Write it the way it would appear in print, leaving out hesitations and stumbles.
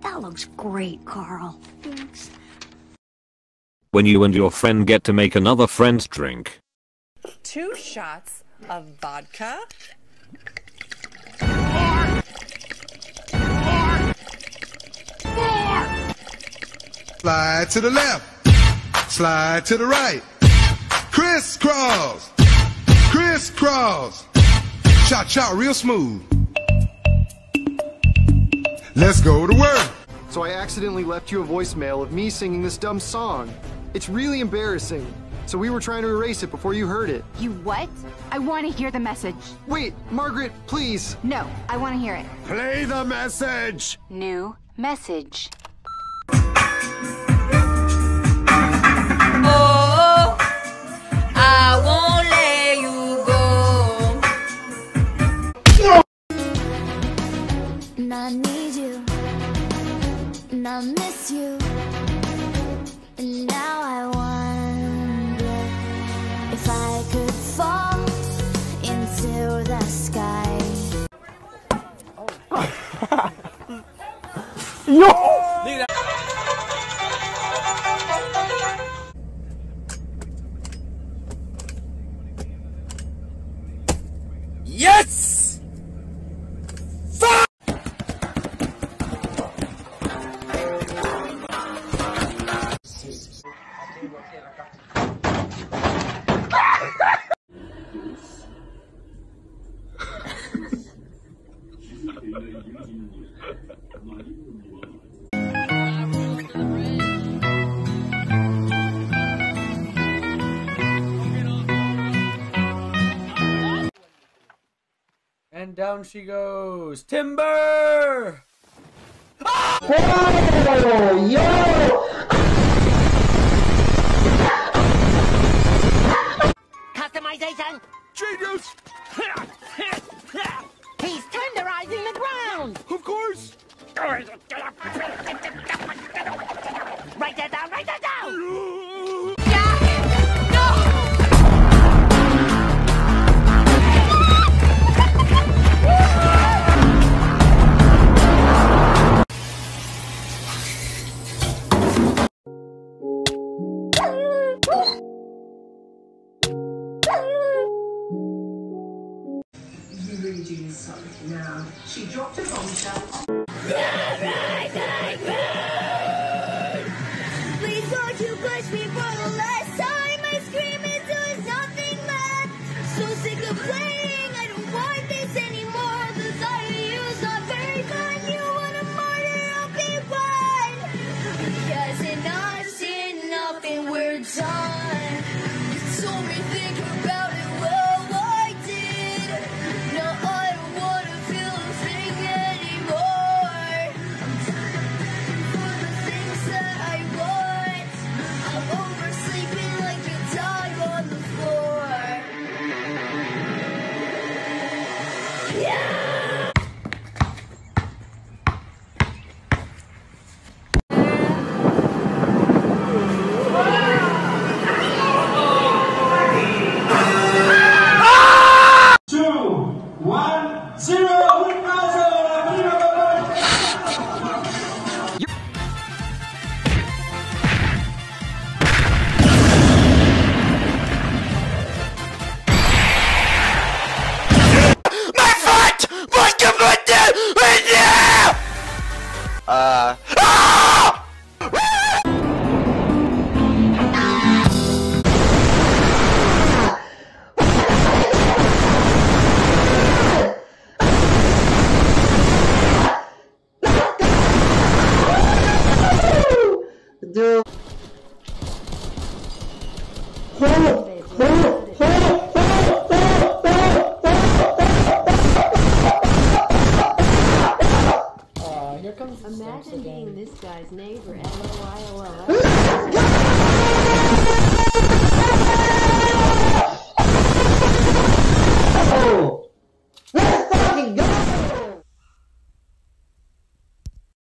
That looks great, Carl. Thanks. When you and your friend get to make another friend's drink. 2 shots of vodka. Slide to the left, slide to the right, crisscross, crisscross, cha-cha real smooth. Let's go to work. So I accidentally left you a voicemail of me singing this dumb song. It's really embarrassing. So we were trying to erase it before you heard it. You what? I want to hear the message. Wait, Margaret, please. No, I want to hear it. Play the message. New message. Oh, I won't let you go. And I need you, and I miss you, and now I wonder if I could fall into the sky. Yes! And down she goes. Timber! Oh, yo! Customization! Genius! He's tenderizing the ground! Of course! Write that down, write that down! You really do need something now. She dropped a bombshell. Please don't you push me for the last time. I scream into nothing left. So sick of playing, I don't want this anymore. The thought of you's not very fun. You want to murder, I'll be one. Because enough's enough and we're done. You told me think about it, well I did. No, I don't want to feel a thing anymore. I'm tired of begging for the things that I want. I'm oversleeping like a dog on the floor. Yeah! My foot! What's the foot do?